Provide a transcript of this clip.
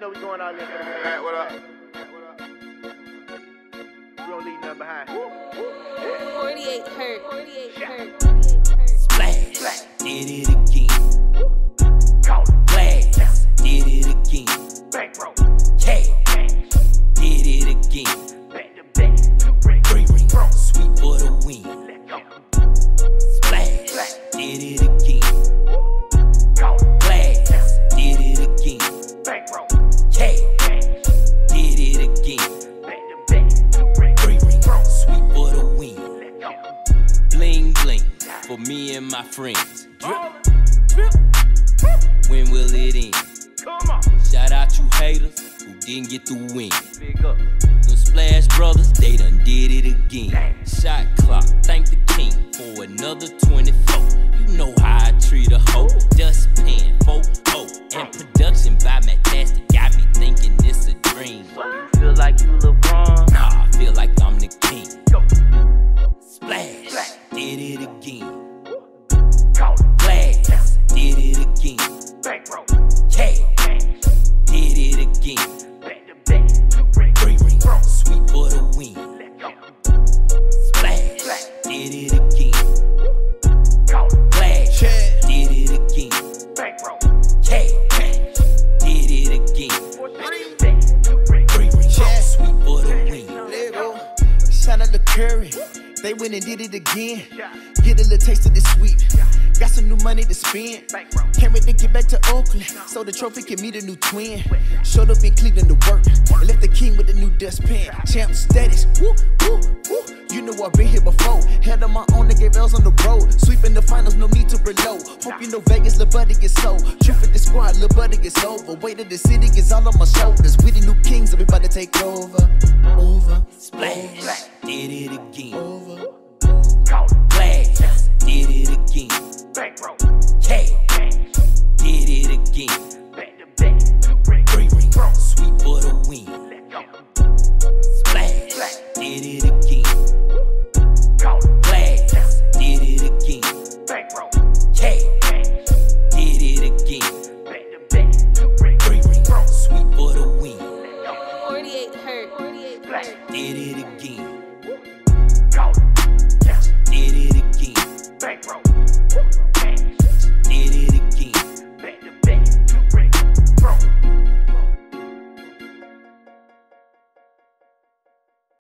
know we going out there for the man. Hey, what up? We don't leave nothing behind. 48 hurt. 48 hurt. Splash, did it again. Blast, did it again. Bankroll, cash, did it again. back to back, 2 rings, 3 rings, sweet for the win. Splash, did it again. Blast, did it again. bankroll, Cash, did it again. back to back, 2 rings, 3 rings, sweet for the win. Bling bling, for me and my friends. Drip, when will it end? come on, Shout out you haters who didn't get the win. big up. Them Splash Brothers, they done did it again. Shot clock, thank the king for another 24. You know how I treat a hoe. Dustpan, 4-0, and production by Matastic got me thinking it's a dream. You feel like you LeBron? Nah, I feel like I'm the king. Go, Splash, did it again. call it, Blast, did it again. bankroll, Cash, did it again. back to back, 2 rings, 3 rings, sweet for the win. Splash, did it again. call it, Blast, did it again. bankroll, Cash, did it again. 2 rings, 3 rings, sweet for the win. There you go. Shout out to Curry. They went and did it again. Get a little taste of the sweet. Got some new money to spend. bankroll, Can't wait to get back to Oakland so the trophy can meet a new twin. Showed up in Cleveland to work and left the king with a new dustpan. Champ status, woo, woo, woo. You know I've been here before. Held on my own and gave L's on the road. Sweeping the finals, no need to reload. Hope you know Vegas, lil' buddy is so. Truth with the squad, lil' buddy is over. Weight of the city is all on my shoulders. We the new kings, everybody take over. Over, Splash, did it again. over.